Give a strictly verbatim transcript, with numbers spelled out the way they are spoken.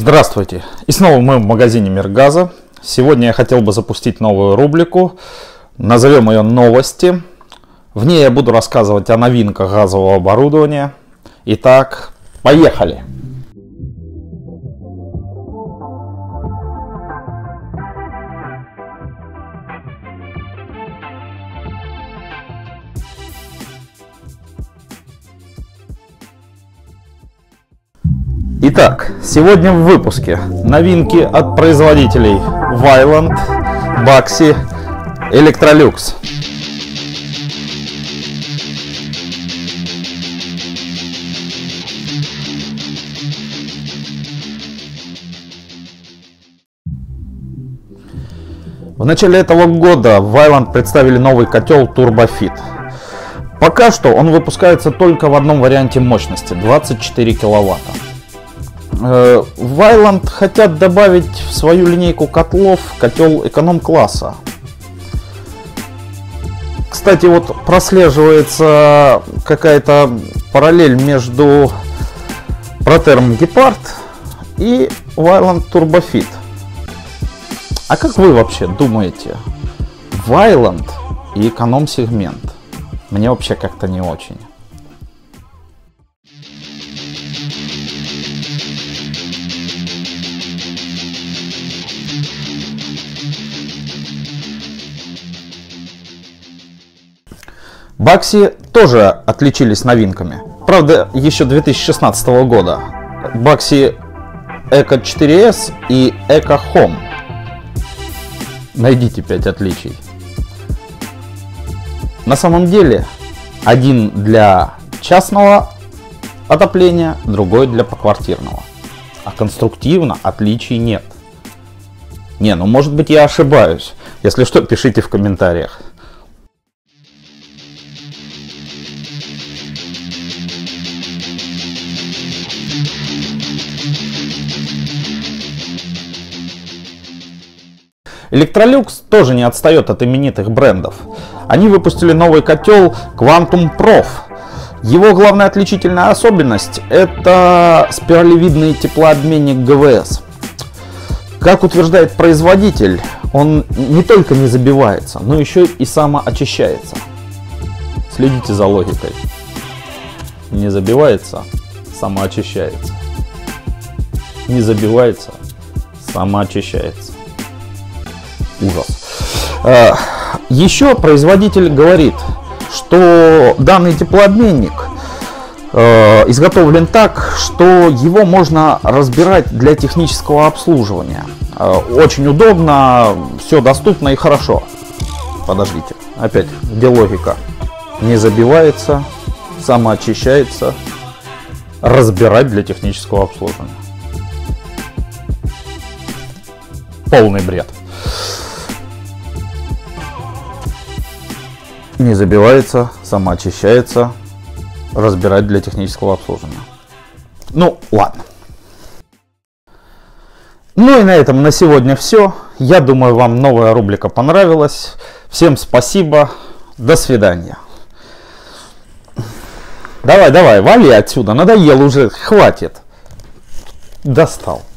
Здравствуйте! И снова мы в магазине Мир Газа. Сегодня я хотел бы запустить новую рубрику. Назовем ее «Новости». В ней я буду рассказывать о новинках газового оборудования. Итак, поехали! Итак, сегодня в выпуске новинки от производителей Vaillant, Baxi, Electrolux. В начале этого года Vaillant представили новый котел TurboFit. Пока что он выпускается только в одном варианте мощности двадцать четыре киловатта. Vaillant хотят добавить в свою линейку котлов котел эконом-класса. Кстати, вот прослеживается какая-то параллель между Proterm Gepard и Vaillant TurboFit. А как вы вообще думаете? Vaillant и эконом-сегмент? Мне вообще как-то не очень. Baxi тоже отличились новинками. Правда, еще две тысячи шестнадцатого года. Baxi Eco четыре эс и Eco Home. Найдите пять отличий. На самом деле, один для частного отопления, другой для поквартирного. А конструктивно отличий нет. Не, ну может быть я ошибаюсь. Если что, пишите в комментариях. Electrolux тоже не отстает от именитых брендов. Они выпустили новый котел Quantum Prof. Его главная отличительная особенность – это спиралевидный теплообменник гэ вэ эс. Как утверждает производитель, он не только не забивается, но еще и самоочищается. Следите за логикой. Не забивается, самоочищается. Не забивается, самоочищается. Ужас. Еще производитель говорит, что данный теплообменник изготовлен так, что его можно разбирать для технического обслуживания. Очень удобно, все доступно и хорошо. Подождите, опять, где логика? Не забивается, самоочищается, разбирать для технического обслуживания. Полный бред. Не забивается, самоочищается, разбирать для технического обслуживания. Ну, ладно. Ну и на этом на сегодня все. Я думаю, вам новая рубрика понравилась. Всем спасибо. До свидания. Давай, давай, вали отсюда. Надоел уже. Хватит. Достал.